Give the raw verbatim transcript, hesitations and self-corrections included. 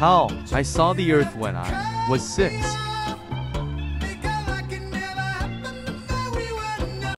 Pal, I saw the Earth when I was six.